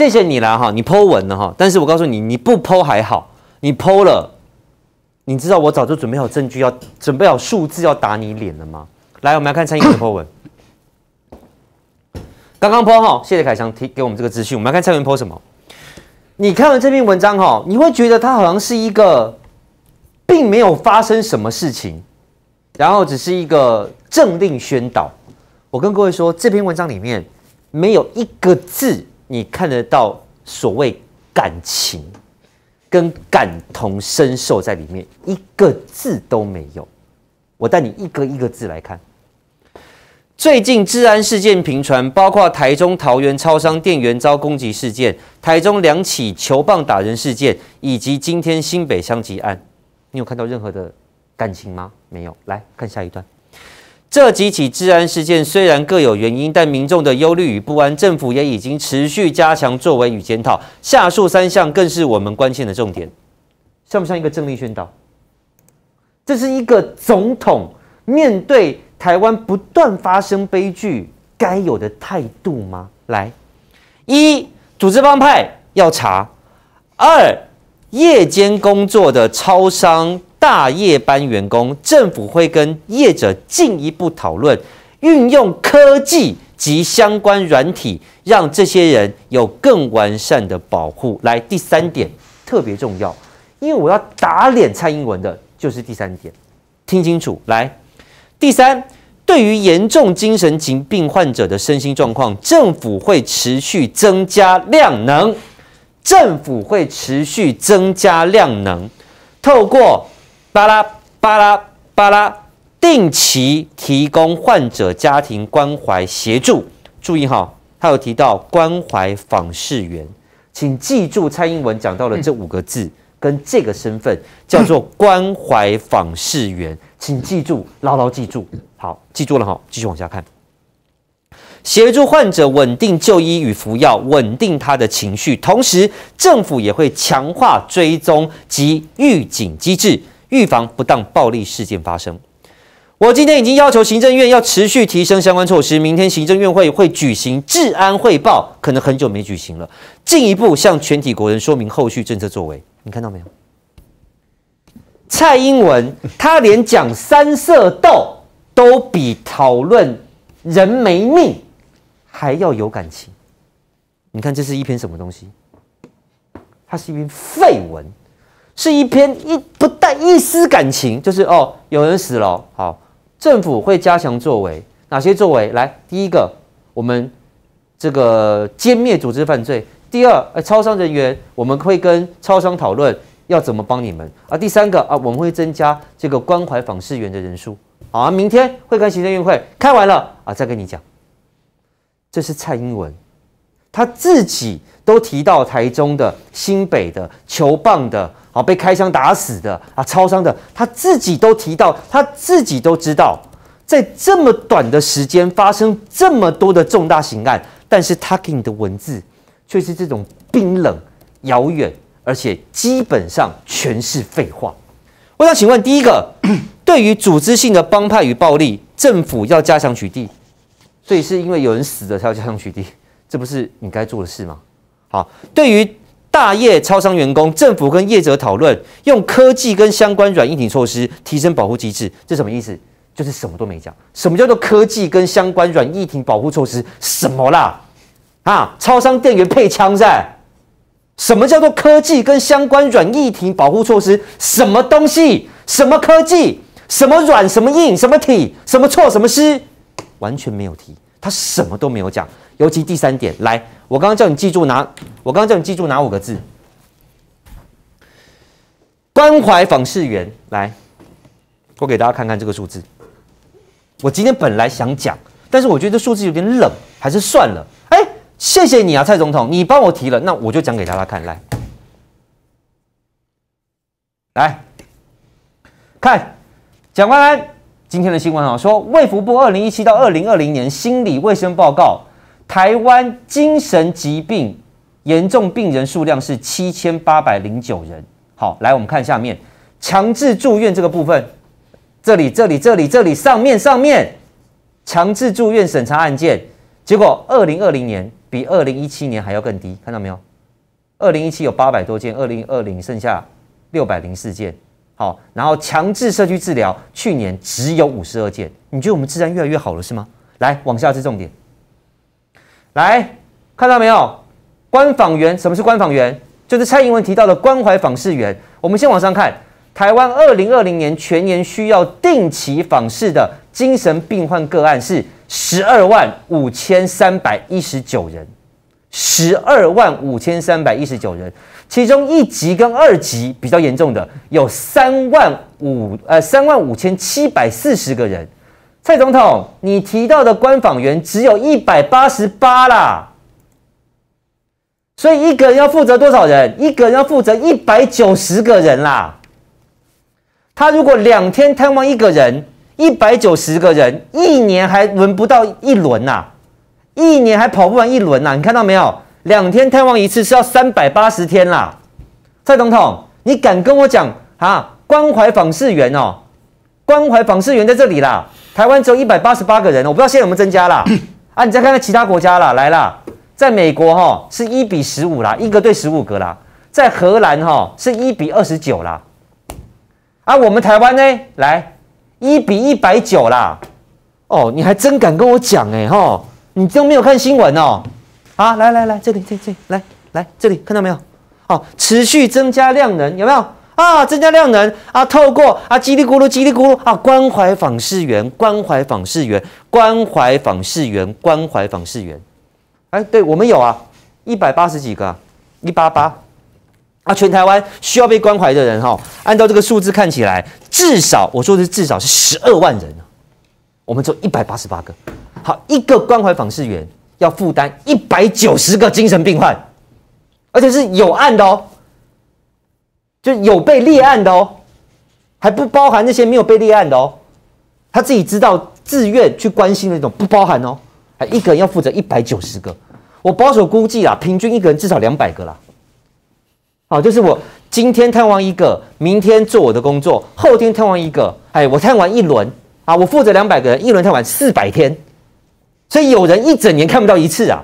谢谢你啦哈，你 po 文了哈，但是我告诉你，你不 po 还好，你 po 了，你知道我早就准备好证据，准备好数字要打你脸了吗？来，我们来看蔡英文的 po 文。刚刚 po 哈，谢谢凯翔提给我们这个资讯。我们来看蔡英文 po 什么？你看完这篇文章哈，你会觉得它好像是一个并没有发生什么事情，然后只是一个政令宣导。我跟各位说，这篇文章里面没有一个字你看得到所谓感情跟感同身受在里面，一个字都没有。我带你一个一个字来看。最近治安事件频传，包括台中桃园超商店员遭攻击事件、台中2起球棒打人事件，以及今天新北枪击案。你有看到任何的感情吗？没有。来看下一段。这几起治安事件虽然各有原因，但民众的忧虑与不安，政府也已经持续加强作为与检讨。下述3项更是我们关切的重点。像不像一个政令宣导？这是一个总统面对台湾不断发生悲剧该有的态度吗？来，1. 组织帮派要查；2. 夜间工作的超商大夜班员工，政府会跟业者进一步讨论，运用科技及相关软体，让这些人有更完善的保护。来，第3点特别重要，因为我要打脸蔡英文的就是第3点，听清楚。来，第3。对于严重精神疾病患者的身心状况，政府会持续增加量能。政府会持续增加量能，透过巴拉巴拉巴拉定期提供患者家庭关怀协助。注意哈，他有提到关怀访视员，请记住蔡英文讲到了这5个字跟这个身份叫做关怀访视员，请记住，牢牢记住。好，记住了哈，继续往下看。协助患者稳定就医与服药，稳定他的情绪，同时政府也会强化追踪及预警机制，预防不当暴力事件发生。我今天已经要求行政院要持续提升相关措施，明天行政院会举行治安汇报，可能很久没举行了，进一步向全体国人说明后续政策作为。你看到没有？蔡英文他连讲3色豆都比讨论人没命还要有感情。你看这是一篇什么东西？它是一篇废文，是一篇不带一丝感情，就是哦有人死了，好，政府会加强作为，哪些作为？来，第一个，我们这个歼灭组织犯罪；第2，超商人员，我们会跟超商讨论要怎么帮你们；第3个我们会增加这个关怀访视员的人数。好啊，明天会跟行政院会开完了再跟你讲。这是蔡英文，他自己都提到台中的、新北的、球棒的，被开枪打死的超商的，他自己都提到，他自己都知道，在这么短的时间发生这么多的重大刑案，但是他给你的文字却是这种冰冷、遥远，而且基本上全是废话。我想请问，第一个，对于组织性的帮派与暴力，政府要加强取缔，所以是因为有人死了才要加强取缔，这不是你该做的事吗？好，对于大业超商员工，政府跟业者讨论，用科技跟相关软硬体措施提升保护机制，这什么意思？就是什么都没讲。什么叫做科技跟相关软硬体保护措施？什么啦？超商店员配枪噻？什么叫做科技跟相关软硬体保护措施？什么东西？什么科技？什么软？什么硬？什么体？什么错？什么失？完全没有提，他什么都没有讲。尤其第3点，来，我刚刚叫你记住哪5个字？关怀访视员。来，我给大家看看这个数字。我今天本来想讲，但是我觉得这数字有点冷，还是算了。谢谢你啊，蔡总统，你帮我提了，那我就讲给大家看。来看蒋万安今天的新闻说，卫福部2017到2020年心理卫生报告，台湾精神疾病严重病人数量是7809人。好，来我们看下面强制住院这个部分，这里上面强制住院审查案件，结果2020年比2017年还要更低，看到没有？2017有800多件，2020剩下604件。好，然后强制社区治疗去年只有52件，你觉得我们治安越来越好了是吗？来，往下是重点。来，看到没有？关访员，什么是关访员？就是蔡英文提到的关怀访视员。我们先往上看，台湾2020年全年需要定期访视的精神病患个案是125319人，125319人。其中1级跟2级比较严重的有35740个人。蔡总统，你提到的关访员只有188啦，所以一个人要负责多少人？一个人要负责190个人啦。他如果2天探望一个人，190个人，1年还轮不到一轮呐，1年还跑不完一轮呐，你看到没有？2天探望一次是要380天啦。蔡总统，你敢跟我讲啊？关怀访视员哦，关怀访视员在这里啦。台湾只有188个人，我不知道现在有没有增加啦。啊，你再看看其他国家啦，来啦，在美国哈是1比15啦，1个对15个啦。在荷兰哈是1比29啦。啊，我们台湾呢，来1比190啦。哦，你还真敢跟我讲哎哈，你都没有看新闻哦。啊，来，这里，来，这里看到没有？哦，持续增加量能，有没有啊？增加量能啊，透过啊，叽里咕噜啊，关怀访视员，哎，对我们有啊，180几个、188啊，全台湾需要被关怀的人哈，按照这个数字看起来，至少我说的是至少是12万人啊，我们只有188个。好，一个关怀访视员要负担190个精神病患，而且是有案的哦，就有被列案的哦，还不包含那些没有被列案的哦。他自己知道自愿去关心的那种不包含哦，还一个人要负责190个。我保守估计啦，平均一个人至少200个啦。好，就是我今天探望一个，明天做我的工作，后天探望一个，哎，我探完一轮啊，我负责200个人，一轮探完400天，所以有人一整年看不到一次啊。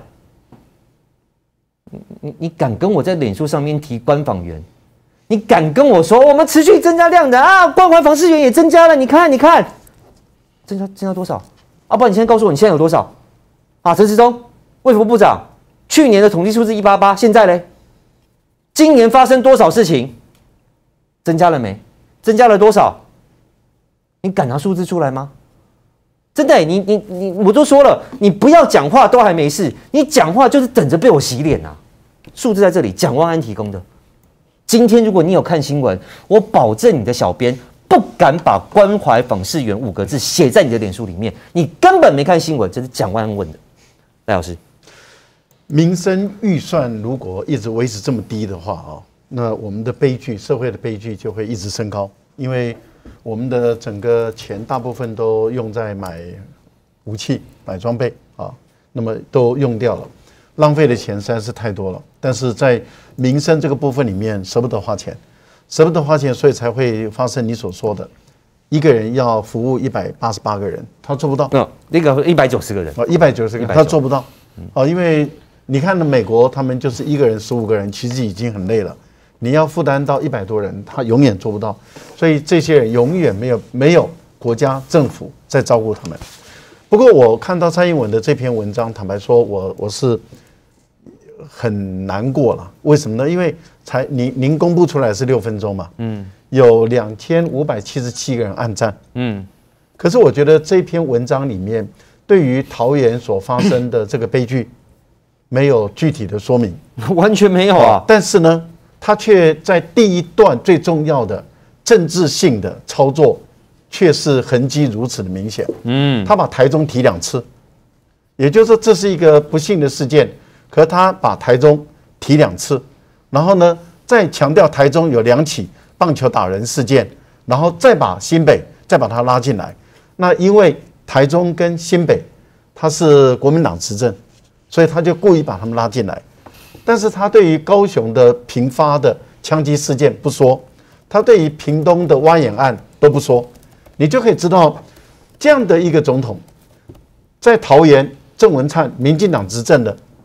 你敢跟我在脸书上面提关访员？你敢跟我说我们持续增加量的啊？关怀访视员也增加了，你看，增加多少？啊，不然你现在告诉我你现在有多少？啊，陈时中，卫福部长，去年的统计数字188，现在嘞，今年发生多少事情？增加了没？增加了多少？你敢拿数字出来吗？真的，我都说了，你不要讲话都还没事，你讲话就是等着被我洗脸啊！数字在这里，蒋万安提供的。今天如果你有看新闻，我保证你的小编不敢把关怀访视员5个字写在你的脸书里面，你根本没看新闻，这是蒋万安问的。赖老师， 民生预算如果一直维持这么低的话啊，那我们的悲剧，社会的悲剧就会一直升高，因为我们的整个钱大部分都用在买武器、买装备啊，那么都用掉了，浪费的钱实在是太多了。但是在民生这个部分里面，舍不得花钱，所以才会发生你所说的，一个人要服务188个人，他做不到。 那个190个人 ，190个他做不到。因为你看美国，他们就是一个人15个人，其实已经很累了。你要负担到100多人，他永远做不到，所以这些人永远没有国家政府在照顾他们。不过我看到蔡英文的这篇文章，坦白说，我是很难过了。为什么呢？因为您公布出来是6分钟嘛，有2577个人按赞，可是我觉得这篇文章里面对于桃园所发生的这个悲剧没有具体的说明， 完全没有啊。 但是呢，他却在第一段最重要的政治性的操作，却是痕迹如此的明显。他把台中提2次，也就是说这是一个不幸的事件，可他把台中提2次，然后呢，再强调台中有2起棒球打人事件，然后再把新北再把它拉进来。那因为台中跟新北它是国民党执政，所以他就故意把他们拉进来。但是他对于高雄的频发的枪击事件不说，他对于屏东的挖眼案都不说，你就可以知道这样的一个总统，在桃园郑文灿民进党执政的，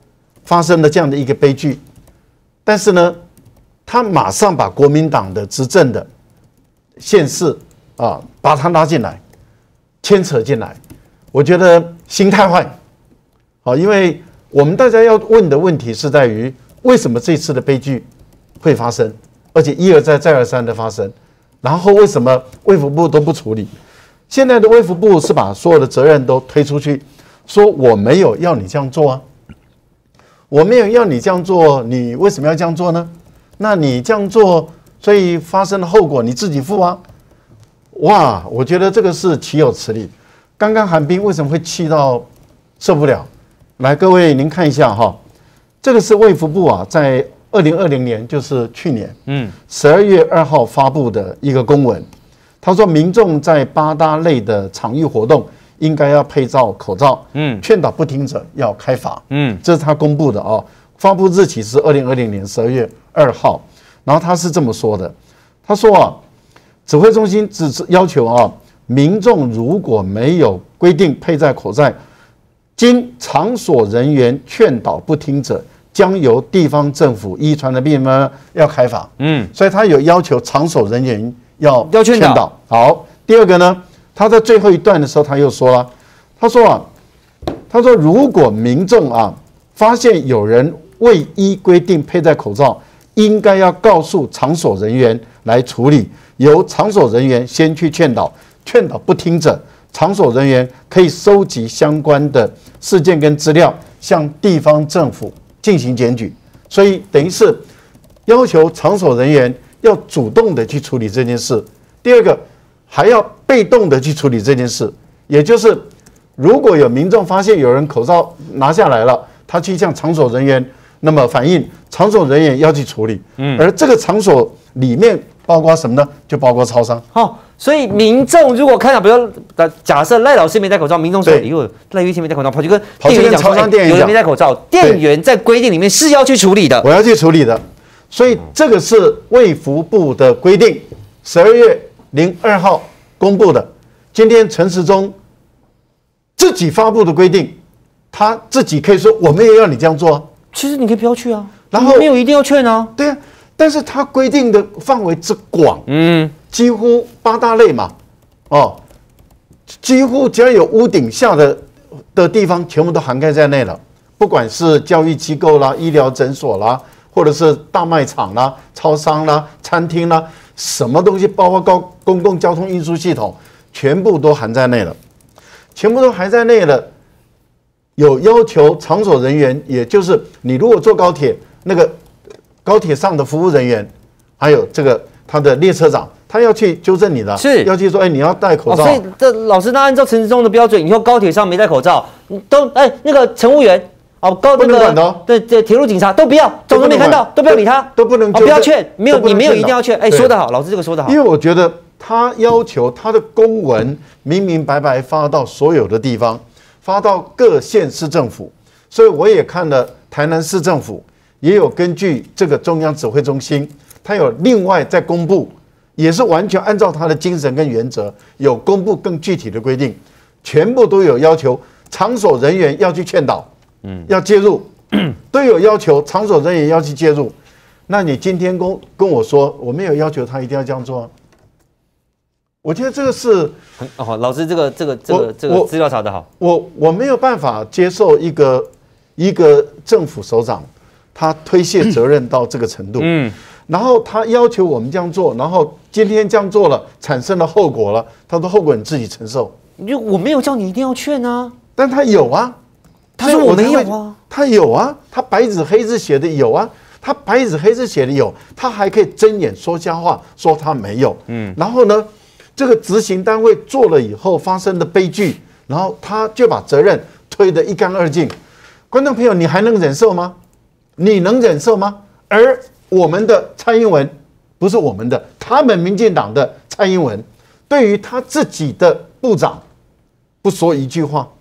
发生了这样的一个悲剧，但是呢，他马上把国民党的执政的县市啊，把他拉进来，牵扯进来，我觉得心态坏。好，因为我们大家要问的问题是在于，为什么这次的悲剧会发生，而且一而再再而三的发生，然后为什么卫福部都不处理？现在的卫福部是把所有的责任都推出去，说我没有要你这样做啊，我没有要你这样做，你为什么要这样做呢？那你这样做，所以发生的后果你自己负啊！哇，我觉得这个是岂有此理！刚刚韩冰为什么会气到受不了？来，各位您看一下哈，这个是卫福部啊，在2020年，就是去年，12月2号发布的一个公文。他说，民众在8大类的场域活动应该要配罩口罩，劝导不听者要开罚，这是他公布的哦。发布日期是2020年12月2号，然后他是这么说的，他说啊，指挥中心只是要求啊，民众如果没有规定佩戴口罩，经场所人员劝导不听者，将由地方政府依传染病要开罚。所以他有要求场所人员要劝导。好，第二个呢，他在最后一段的时候他又说了，他说如果民众啊发现有人未依规定佩戴口罩，应该要告诉场所人员来处理，由场所人员先去劝导，劝导不听者，场所人员可以收集相关的事件跟资料，向地方政府进行检举。所以等于是要求场所人员要主动的去处理这件事。第二个，还要被动的去处理这件事，也就是如果有民众发现有人口罩拿下来了，他去向场所人员那么反映，场所人员要去处理。而这个场所里面包括什么呢？就包括超商。 好，所以民众如果看到，比如假设赖老师没戴口罩，民众说：“哟，赖玉清没戴口罩，跑去跟店员讲说，有人没戴口罩，店员在规定里面是要去处理的， 我要去处理的。”所以这个是卫福部的规定，12月02号公布的。今天陈时中自己发布的规定，他自己可以说我没有要你这样做啊。 其实你可以不要去啊， 然后没有一定要劝啊。 对啊，但是他规定的范围之广，几乎8大类嘛，哦，几乎只要有屋顶下的地方，全部都涵盖在内了。不管是教育机构啦、医疗诊所啦，或者是大卖场啦、超商啦、餐厅啦，什么东西，包括公共交通运输系统，全部都含在内了，全部都含在内了。有要求场所人员，也就是你如果坐高铁，那个高铁上的服务人员，还有这个他的列车长，他要去纠正你的， 是要去说，你要戴口罩。 所以这老师，那按照陈时中的标准，以后高铁上没戴口罩，都那个乘务员不能管的哦， 对，铁路警察都不要，装作没看到，都不要理他， 都不能不要劝，你没有一定要劝。说得好，老师这个说得好。 因为我觉得他要求他的公文明明白白发到所有的地方，发到各县市政府，所以我也看了台南市政府也有根据这个中央指挥中心，他有另外在公布，也是完全按照他的精神跟原则，有公布更具体的规定，全部都有要求场所人员要去劝导，要介入，都有要求场所人员要去介入。那你今天跟我说，我没有要求他一定要这样做啊？我觉得这个是老师这个资料查得好， 我没有办法接受一个政府首长他推卸责任到这个程度，然后他要求我们这样做，然后今天这样做了，产生了后果了，他说后果你自己承受。 我没有叫你一定要劝啊， 但他有啊， 他说我没有啊， 他有啊，他白纸黑字写的有啊。他白纸黑字写的有，他还可以睁眼说瞎话，说他没有。然后呢，这个执行单位做了以后发生的悲剧，然后他就把责任推得一干二净。观众朋友，你还能忍受吗？你能忍受吗？而我们的蔡英文，不是我们的，他们民进党的蔡英文，对于他自己的部长，不说一句话，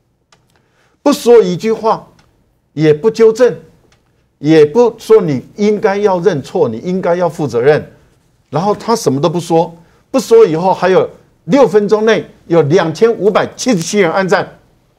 也不纠正。也不说你应该要认错，你应该要负责任，然后他什么都不说，不说以后还有6分钟内有2577人按赞，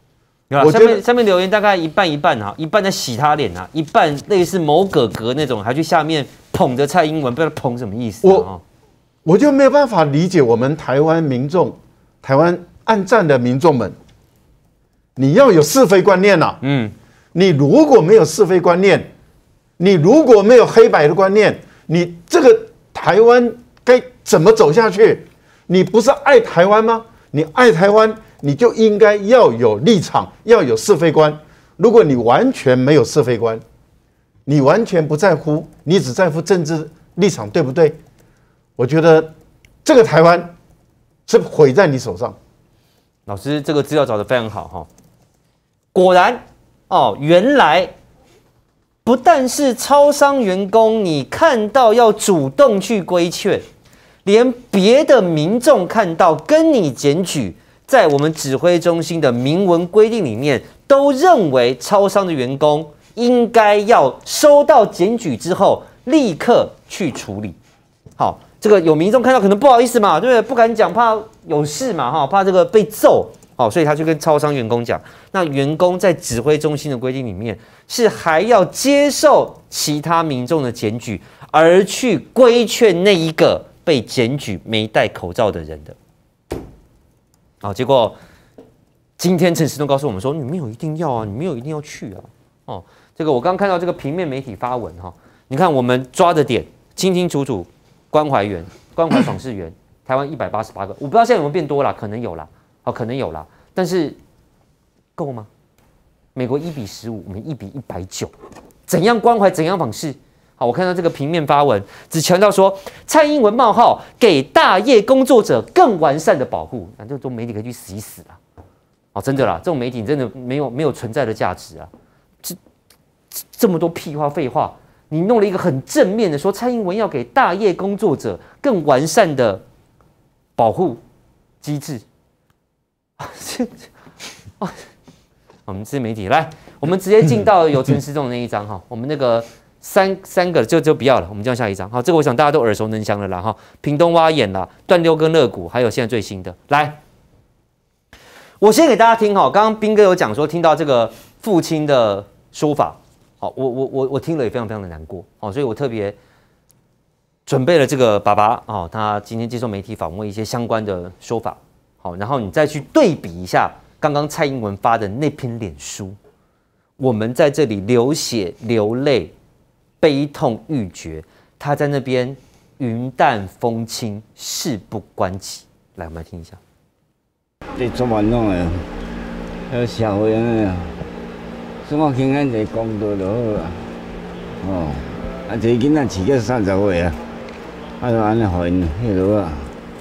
我觉得下面留言大概一半一半啊，一半在洗他脸啊，一半类似某哥哥那种，还去下面捧着蔡英文，不知道捧什么意思啊？ 我就没有办法理解我们台湾民众、台湾按赞的民众们，你要有是非观念呐。你如果没有是非观念，你如果没有黑白的观念，你这个台湾该怎么走下去？你不是爱台湾吗？你爱台湾，你就应该要有立场，要有是非观。如果你完全没有是非观，你完全不在乎，你只在乎政治立场，对不对？我觉得这个台湾是毁在你手上。 老师，这个资料找得非常好哈，果然哦，原来不但是超商员工，你看到要主动去规劝，连别的民众看到跟你检举，在我们指挥中心的明文规定里面，都认为超商的员工应该要收到检举之后立刻去处理。好，这个有民众看到可能不好意思嘛，对不对？不敢讲，怕有事嘛，哈，怕这个被揍。好，所以他就跟超商员工讲，那员工在指挥中心的规定里面是还要接受其他民众的检举，而去规劝那一个被检举没戴口罩的人的。好，结果今天陈时中告诉我们说，你没有一定要啊，你没有一定要去啊。哦，这个我刚看到这个平面媒体发文哈，你看我们抓的点清清楚楚，关怀员、关怀访视员，台湾188个，我不知道现在有没有变多啦，可能有啦。好，可能有啦，但是够吗？美国1:15，我们1:190，怎样关怀，怎样访视？好，我看到这个平面发文，只强调说蔡英文冒号给大业工作者更完善的保护，那这种媒体可以去死一死啦！哦，真的啦，这种媒体真的没有存在的价值啊！这么多屁话废话，你弄了一个很正面的说蔡英文要给大业工作者更完善的保护机制。我们这些媒体来，我们直接进到有陈时中的那一张哈，我们那个三个就不要了，我们这样下一张。好，这个我想大家都耳熟能详的啦哈，屏东挖眼啦，断溜跟肋骨，还有现在最新的。来，我先给大家听哈，刚刚彬哥有讲说听到这个父亲的说法，好，我听了也非常非常的难过，好，所以我特别准备了这个爸爸哦，他今天接受媒体访问一些相关的说法。好，然后你再去对比一下刚刚蔡英文发的那篇脸书，我们在这里流血流泪，悲痛欲绝，他在那边云淡风轻，事不关己。来，我们来听一下。 你做完弄的，社会啊，什么轻安一工作就好啊。哦，啊，一个囡仔饲到30岁啊，啊，就安尼互因迄落啊。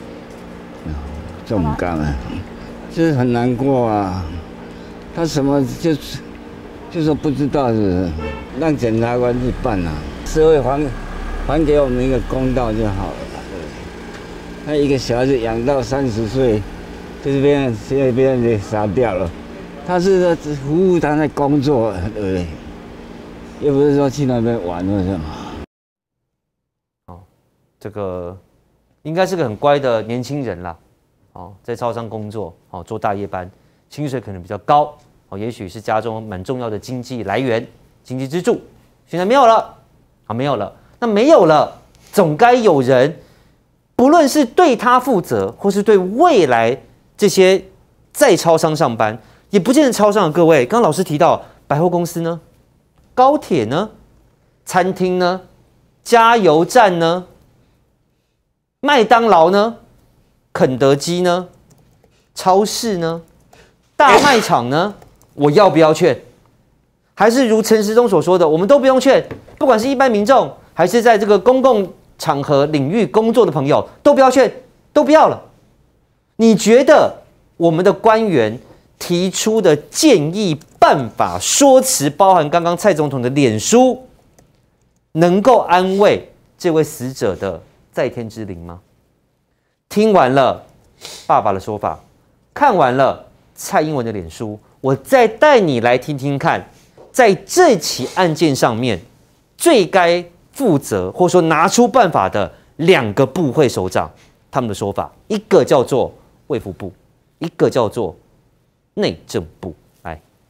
这么干啊，就是很难过啊。他什么就说不知道是，让检察官去办啊，社会还给我们一个公道就好了。他一个小孩子养到30岁，就是现在被人家杀掉了。他是服务他在工作，对不对？又不是说去那边玩或什么。 哦，这个应该是个很乖的年轻人啦。哦，在超商工作，哦，做大夜班，薪水可能比较高，哦，也许是家中蛮重要的经济来源、经济支柱，现在没有了，啊，没有了，那没有了，总该有人，不论是对他负责，或是对未来这些在超商上班，也不见得超商的各位，刚刚老师提到百货公司呢，高铁呢，餐厅呢，加油站呢，麦当劳呢？肯德基呢？超市呢？大卖场呢？我要不要劝？还是如陈时中所说的，我们都不用劝，不管是一般民众，还是在这个公共场合领域工作的朋友，都不要劝，都不要了。你觉得我们的官员提出的建议、办法、说辞，包含刚刚蔡总统的脸书，能够安慰这位死者的在天之灵吗？听完了爸爸的说法，看完了蔡英文的脸书，我再带你来听听看，在这起案件上面最该负责或说拿出办法的2个部会首长他们的说法，一个叫做卫福部，一个叫做内政部。来，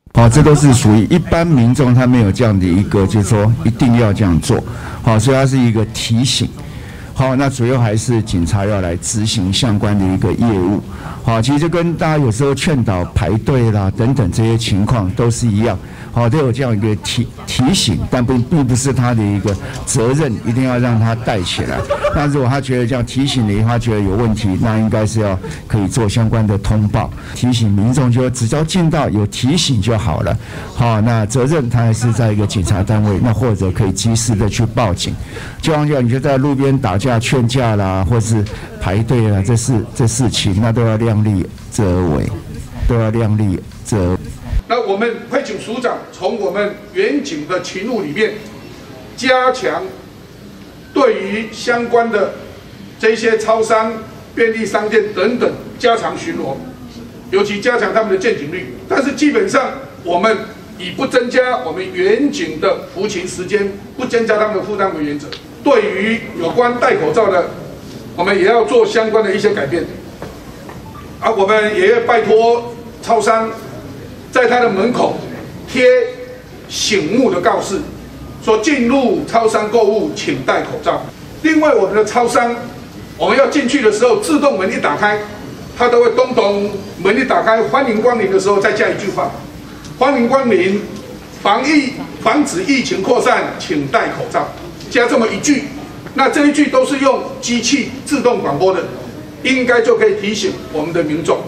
好，这都是属于一般民众他没有这样的一个，就是说一定要这样做。好，所以它是一个提醒。好，那主要还是警察要来执行相关的一个业务。好，其实就跟大家有时候劝导排队啦等等这些情况都是一样。好，都有这样一个提醒，但并不是他的一个责任，一定要让他带起来。那如果他觉得这样提醒了以后，他觉得有问题，那应该是要可以做相关的通报，提醒民众就只要进到有提醒就好了。好，那责任他还是在一个警察单位，那或者可以及时的去报警。就好像你就在路边打架、劝架啦，或是排队啦，这事情，那都要量力而为，都要量力而为。 那我们会请署长从我们远景的勤务里面，加强对于相关的这些超商、便利商店等等加强巡逻，尤其加强他们的见警率。但是基本上我们以不增加我们远景的服勤时间，不增加他们的负担为原则。对于有关戴口罩的，我们也要做相关的一些改变。我们也要拜托超商，在他的门口贴醒目的告示，说进入超商购物请戴口罩。另外，我们的超商，我们要进去的时候，自动门一打开，它都会咚咚，门一打开，欢迎光临的时候再加一句话：欢迎光临，防止疫情扩散，请戴口罩。加这么一句，那这一句都是用机器自动广播的，应该就可以提醒我们的民众。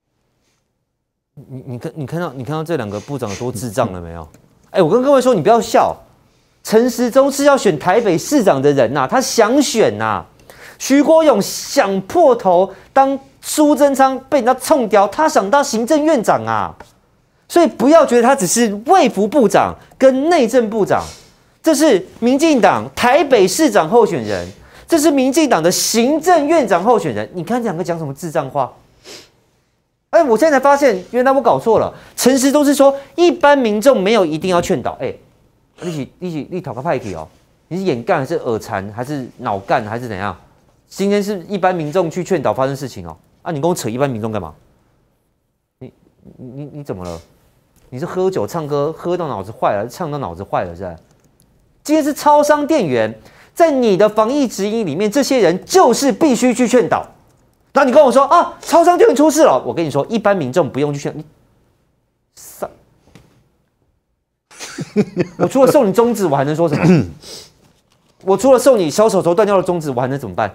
你看到这两个部长有多智障了没有？我跟各位说，你不要笑，陈时中是要选台北市长的人呐，他想选呐。徐国勇想破头当苏贞昌被人家冲掉，他想当行政院长啊。所以不要觉得他只是卫福部长跟内政部长，这是民进党台北市长候选人，这是民进党的行政院长候选人。你看这两个讲什么智障话？我现在才发现，原来我搞错了。陈时中是说，一般民众没有一定要劝导。你讨个派系哦，你是眼干还是耳残还是脑干还是怎样？今天是一般民众去劝导发生事情哦。你跟我扯一般民众干嘛？你怎么了？你是喝酒唱歌喝到脑子坏了，唱到脑子坏了是吧？今天是超商店员，在你的防疫指引里面，这些人就是必须去劝导。然后你跟我说超商店员出事了，我跟你说，一般民众不用去劝。我除了送你中指，我还能说什么？我除了送你小手头断掉的中指，我还能怎么办？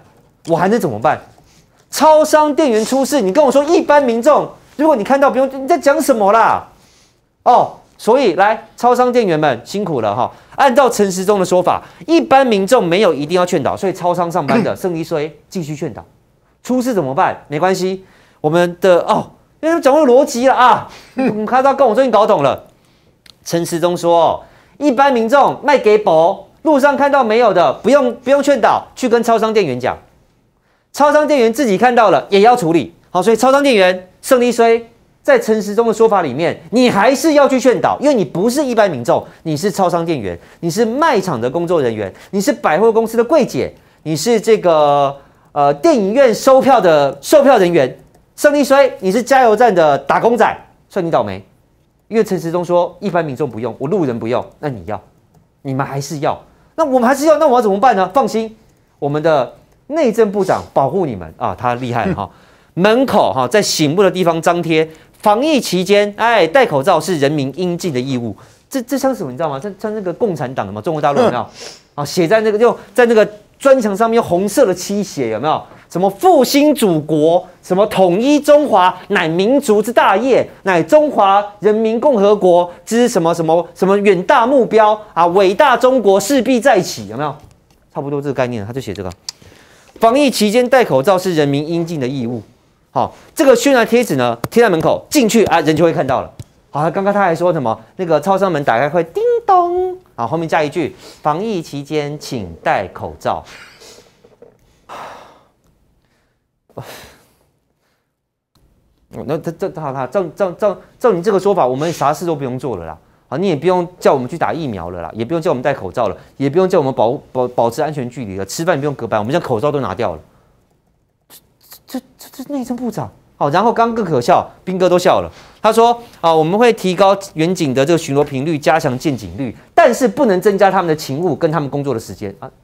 超商店员出事，你跟我说一般民众，如果你看到不用，你在讲什么啦？所以来，超商店员们辛苦了哈。按照陈时中的说法，一般民众没有一定要劝导，所以超商上班的剩一堆继续劝导。出事怎么办？没关系，我们的因为他们讲过逻辑了啊。看到跟我最近搞懂了。陈时中说，一般民众卖给薄，路上看到没有的，不用劝导，去跟超商店员讲。超商店员自己看到了也要处理。好，所以超商店员胜利虽在陈时中的说法里面，你还是要去劝导，因为你不是一般民众，你是超商店员，你是卖场的工作人员，你是百货公司的柜姐，你是这个电影院售票人员。胜利虽你是加油站的打工仔，算你倒霉。因为陈时中说一般民众不用，我路人不用，那你们还是要，那我们还是要，那我要怎么办呢？放心，我们的内政部长保护你们啊，他厉害哈。门口在醒目的地方张贴，防疫期间戴口罩是人民应尽的义务。这像什么你知道吗？像那个共产党的嘛，中国大陆有没有？写在那个就在那个砖墙上面用红色的漆写，有没有？什么复兴祖国，什么统一中华乃民族之大业，乃中华人民共和国之什么远大目标啊！伟大中国势必再起，有没有？差不多这个概念，他就写这个。防疫期间戴口罩是人民应尽的义务。好，这个宣传贴纸呢贴在门口，进去人就会看到了。好，刚刚他还说什么？那个超商门打开会叮咚，后面加一句：防疫期间请戴口罩。那照你这个说法，我们啥事都不用做了啦。你也不用叫我们去打疫苗了啦，也不用叫我们戴口罩了，也不用叫我们保持安全距离了，吃饭也不用隔板，我们现在口罩都拿掉了。这内政部长好，然后刚更可笑，斌哥都笑了。他说我们会提高远警的这个巡逻频率，加强见警率，但是不能增加他们的勤务跟他们工作的时间啊。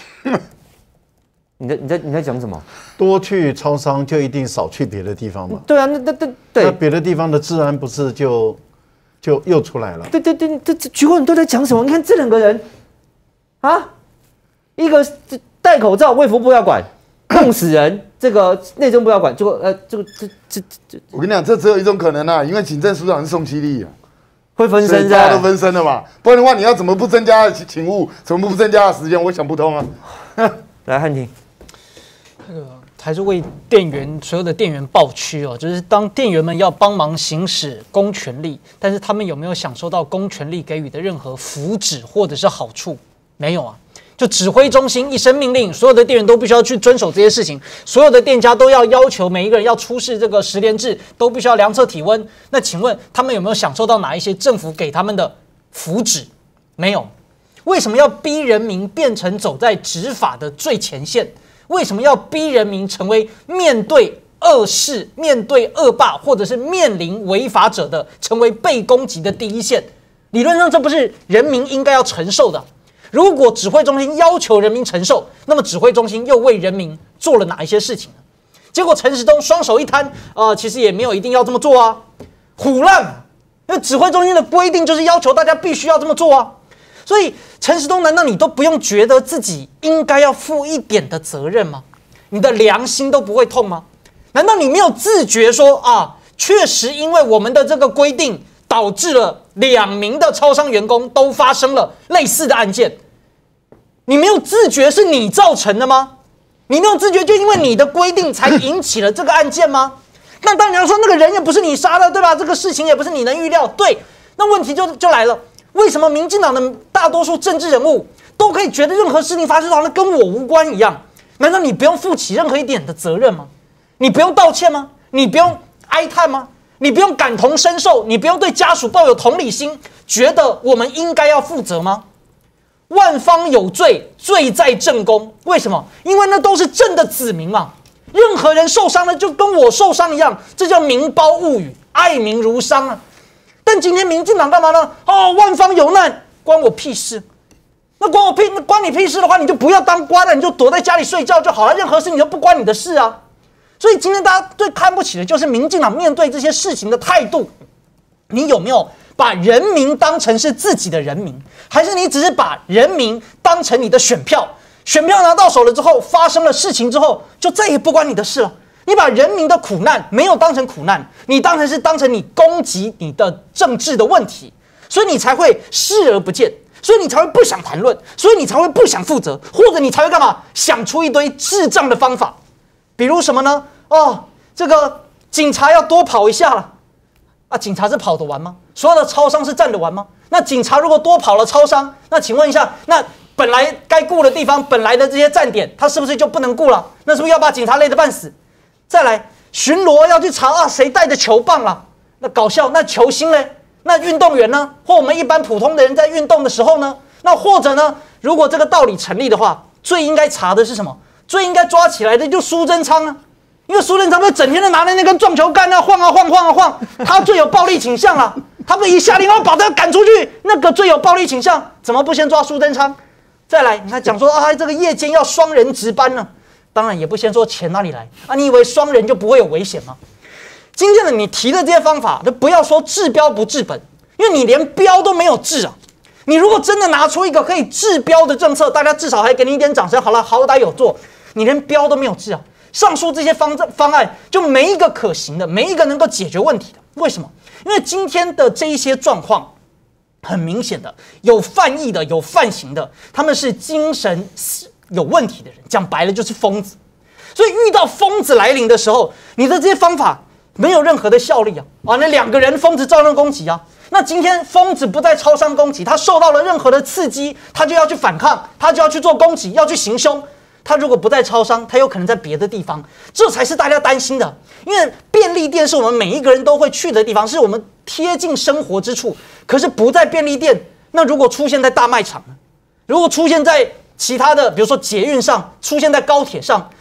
你在讲什么？ 多去超商就一定少去别的地方吗？ 对啊，对， 那别的地方的治安不是就又出来了？ 对，这局官你都在讲什么？你看这两个人啊，一个戴口罩，卫福部要管，弄死人。这个内政部要管，这我跟你讲，这只有一种可能啊，因为警政署长是宋其力啊， 会分身， 大家都分身了嘛，不然的话你要怎么不增加勤务，怎么不增加时间？我想不通啊。 来，汉庭， 这个还是为所有的店员抱屈哦，就是当店员们要帮忙行使公权力，但是他们有没有享受到公权力给予的任何福祉或者是好处？没有啊。就指挥中心一声命令，所有的店员都必须要去遵守这些事情，所有的店家都要求每一个人要出示这个实联制，都必须要量测体温。那请问他们有没有享受到哪一些政府给他们的福祉？没有。为什么要逼人民变成走在执法的最前线？为什么要逼人民成为面对恶事、面对恶霸，或者是面临违法者的成为被攻击的第一线？理论上这不是人民应该要承受的。如果指挥中心要求人民承受，那么指挥中心又为人民做了哪一些事情呢？结果陈时中双手一摊，其实也没有一定要这么做啊，唬烂。因为指挥中心的规定就是要求大家必须要这么做啊，所以陈时中难道你都不用觉得自己应该要负一点的责任吗？你的良心都不会痛吗？难道你没有自觉说确实因为我们的这个规定导致了2名的超商员工都发生了类似的案件，你没有自觉是你造成的吗？你没有自觉就因为你的规定才引起了这个案件吗？那当然说那个人也不是你杀的，对吧？这个事情也不是你能预料。对，那问题就来了，为什么民进党的大多数政治人物都可以觉得任何事情发生好像跟我无关一样？难道你不用负起任何一点的责任吗？你不用道歉吗？你不用哀叹吗？你不用感同身受，你不用对家属抱有同理心，觉得我们应该要负责吗？万方有罪，罪在正宫。为什么？因为那都是朕的子民嘛。任何人受伤了，就跟我受伤一样，这叫民胞物语，爱民如伤啊。但今天民进党干嘛呢？万方有难，关我屁事。那关你屁事的话，你就不要当官了，你就躲在家里睡觉就好了。任何事情都不关你的事啊。所以今天大家最看不起的就是民进党面对这些事情的态度。你有没有把人民当成是自己的人民，还是你只是把人民当成你的选票？选票拿到手了之后，发生了事情之后，就再也不关你的事了。你把人民的苦难没有当成苦难，你当成你攻击你的政治的问题，所以你才会视而不见，所以你才会不想谈论，所以你才会不想负责，或者你才会干嘛？想出一堆智障的方法。比如什么呢？这个警察要多跑一下了啊！警察是跑得完吗？所有的超商是站得完吗？那警察如果多跑了超商，那请问一下，那本来该顾的地方，本来的这些站点，他是不是就不能顾了？那是不是要把警察累得半死？再来巡逻要去查谁带着球棒了？那搞笑，那球星呢？那运动员呢？或我们一般普通的人在运动的时候呢？那或者呢？如果这个道理成立的话，最应该查的是什么？最应该抓起来的就苏贞昌啊，因为苏贞昌不是整天的拿着那根撞球杆晃啊晃，他最有暴力倾向了。他们一下令把他赶出去，那个最有暴力倾向，怎么不先抓苏贞昌？再来，你看讲说这个夜间要双人值班呢，当然也不先说钱哪里来啊？你以为双人就不会有危险吗？今天的你提的这些方法，就不要说治标不治本，因为你连标都没有治啊。你如果真的拿出一个可以治标的政策，大家至少还给你一点掌声。好了，好歹有做。你连标都没有治啊！上述这些方案就没一个可行的，没一个能够解决问题的。为什么？因为今天的这一些状况，很明显的有犯意的，有犯行的，他们是精神有问题的人，讲白了就是疯子。所以遇到疯子来临的时候，你的这些方法没有任何的效力啊！那2个人疯子照样攻击啊！那今天疯子不在超商攻击，他受到了任何的刺激，他就要去反抗，他就要去做攻击，要去行凶。他如果不在超商，他有可能在别的地方，这才是大家担心的。因为便利店是我们每一个人都会去的地方，是我们贴近生活之处。可是不在便利店，那如果出现在大卖场呢？如果出现在其他的，比如说捷运上，出现在高铁上，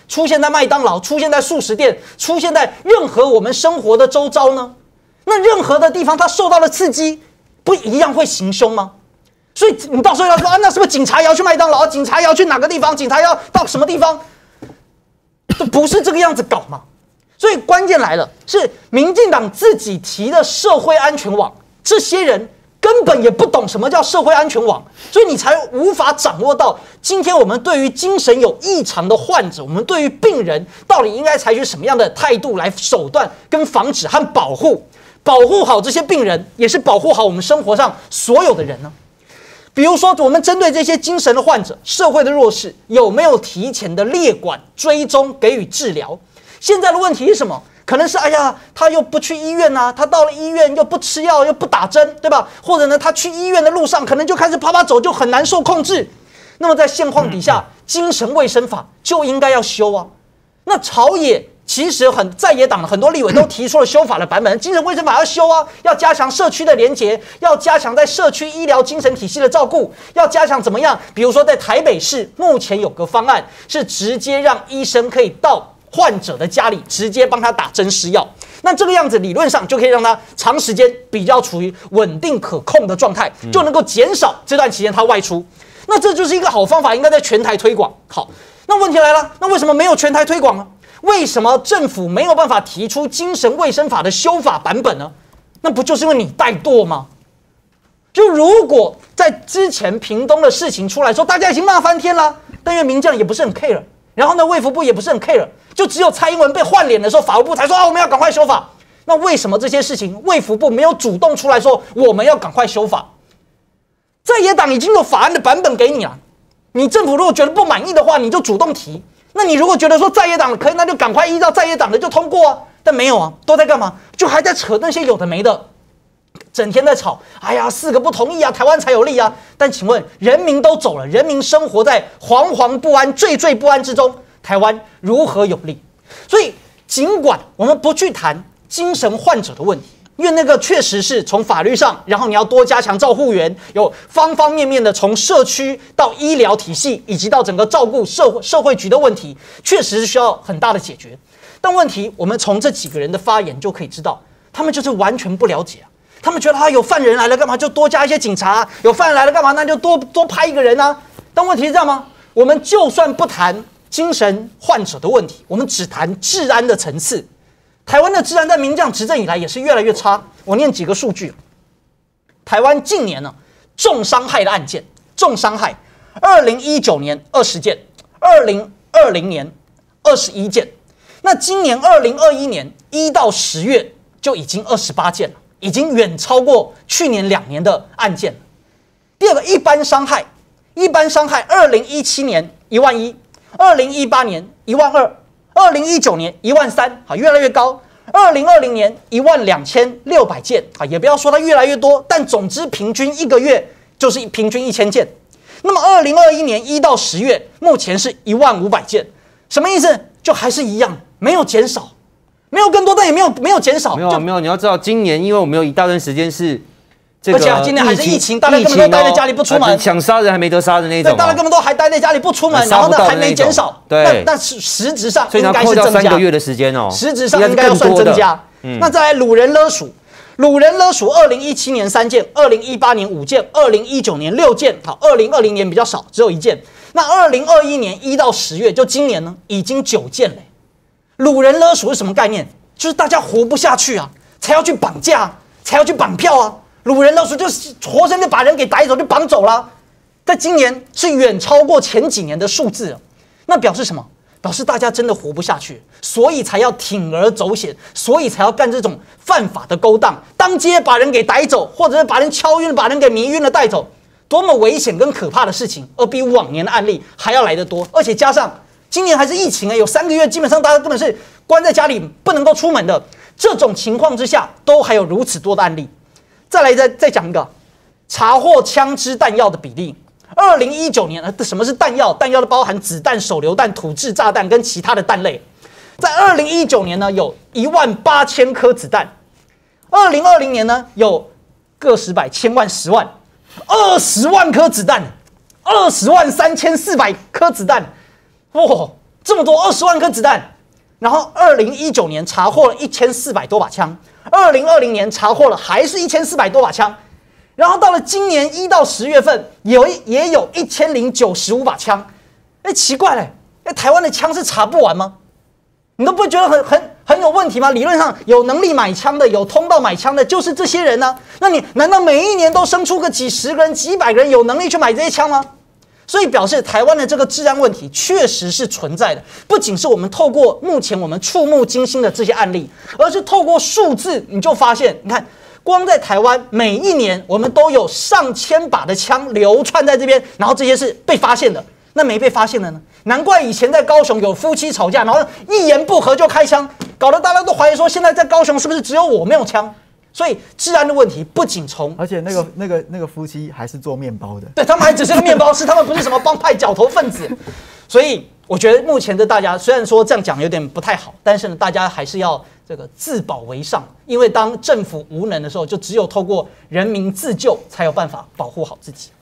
出现在麦当劳、出现在素食店、出现在任何我们生活的周遭呢？那任何的地方它受到了刺激，不一样会行凶吗？所以你到时候要说啊，那是不是警察也要去麦当劳？警察也要去哪个地方？警察要到什么地方？都不是这个样子搞嘛。所以关键来了，是民进党自己提的社会安全网，这些人根本也不懂什么叫社会安全网，所以你才无法掌握到今天我们对于精神有异常的患者，我们对于病人到底应该采取什么样的态度来手段跟防止和保护好这些病人，也是保护好我们生活上所有的人呢？比如说，我们针对这些精神的患者、社会的弱势，有没有提前的列管、追踪、给予治疗？现在的问题是什么？可能是哎呀，他又不去医院啊，他到了医院又不吃药，又不打针，对吧？或者呢，他去医院的路上可能就开始啪走，就很难受控制。那么在现况底下，精神卫生法就应该要修啊。那朝野其实在野党的很多立委都提出了修法的版本，精神卫生法要修啊，要加强社区的连结，要加强在社区医疗精神体系的照顾，要加强怎么样？比如说在台北市目前有个方案是直接让医生可以到患者的家里直接帮他打针施药，那这个样子理论上就可以让他长时间比较处于稳定可控的状态，就能够减少这段期间他外出。那这就是一个好方法，应该在全台推广。好，那问题来了，那为什么没有全台推广呢？为什么政府没有办法提出精神卫生法的修法版本呢？那不就是因为你怠惰吗？就如果在之前屏东的事情出来说，大家已经骂翻天了，但因为民将也不是很 care， 然后呢卫福部也不是很 care， 就只有蔡英文被换脸的时候，法务部才说啊我们要赶快修法。那为什么这些事情卫福部没有主动出来说我们要赶快修法？在野党已经有法案的版本给你了，你政府如果觉得不满意的话，你就主动提。那你如果觉得说在野党可以，那就赶快依照在野党的就通过啊。但没有啊，都在干嘛？就还在扯那些有的没的，整天在吵。哎呀，4个不同意啊，台湾才有利啊。但请问，人民都走了，人民生活在惶惶不安、惴惴不安之中，台湾如何有利？所以，尽管我们不去谈精神患者的问题，因为那个确实是从法律上，然后你要多加强照护员，有方方面面的从社区到医疗体系，以及到整个照顾社会局的问题，确实是需要很大的解决。但问题，我们从这几个人的发言就可以知道，他们就是完全不了解啊。他们觉得有犯人来了干嘛就多加一些警察啊，有犯人来了干嘛那就多派一个人啊。但问题是这样吗？我们就算不谈精神患者的问题，我们只谈治安的层次。台湾的治安在民进党执政以来也是越来越差。我念几个数据：台湾近年呢，重伤害的案件，重伤害，2019年20件，2020年21件。那今年2021年1到10月就已经28件了，已经远超过去年2年的案件了。第二个，一般伤害，2017年11000，2018年12000，2019年13000，好，越来越高。2020年12600件，啊，也不要说它越来越多，但总之平均一个月就是平均1000件。那么2021年1到10月，目前是15000件，什么意思？就还是一样，没有减少，没有更多，但也没有减少。 没有，你要知道，今年因为我们有一大段时间是。 而且今年还是疫情，大家根本都待在家里不出门， 想杀人还没得杀的那种。 对，大家根本都还待在家里不出门，然后呢还没减少。 对， 那实质上应该是增加3个月的时间哦， 实质上应该要算增加。那再来掳人勒赎，2017年3件，2018年5件，2019年6件，好，2020年比较少，只有1件。那2021年1到10月，就今年呢，已经9件嘞。掳人勒赎是什么概念？就是大家活不下去啊，才要去绑架，才要去绑票啊。掳人勒赎就是活生生把人给逮走，就绑走了，在今年是远超过前几年的数字。那表示什么？表示大家真的活不下去，所以才要铤而走险，所以才要干这种犯法的勾当，当街把人给逮走，或者是把人敲晕、把人给迷晕了带走，多么危险跟可怕的事情，而比往年的案例还要来得多。而且加上今年还是疫情有3个月，基本上大家根本是关在家里不能够出门的。这种情况之下，都还有如此多的案例。再来再讲一个，查获枪支弹药的比例。2019年，什么是弹药？弹药都包含子弹、手榴弹、土制炸弹跟其他的弹类。在2019年呢，有18000颗子弹；2020年呢，有个十百、千万、10万，20万颗子弹，203400颗子弹。哇， 这么多20万颗子弹，然后2019年查获了1400多把枪，2020年查获了还是1400多把枪，然后到了今年1到10月份也有1095把枪。奇怪嘞，台湾的枪是查不完吗？你都不会觉得很有问题吗？理论上有能力买枪的、有通道买枪的，就是这些人呢。那你难道每一年都生出个几十个人、几百个人有能力去买这些枪吗？所以表示台湾的这个治安问题确实是存在的，不仅是我们透过目前我们触目惊心的这些案例，而是透过数字，你就发现，你看，光在台湾每一年我们都有上千把的枪流窜在这边，然后这些是被发现的。那没被发现的呢？难怪以前在高雄有夫妻吵架，然后一言不合就开枪，搞得大家都怀疑说，现在在高雄是不是只有我没有枪？所以治安的问题不仅从， 而且那个夫妻还是做面包的， 对他们还只是个面包师，他们不是什么帮派角头分子。所以我觉得目前的大家虽然说这样讲有点不太好，但是呢，大家还是要这个自保为上，因为当政府无能的时候，就只有透过人民自救才有办法保护好自己。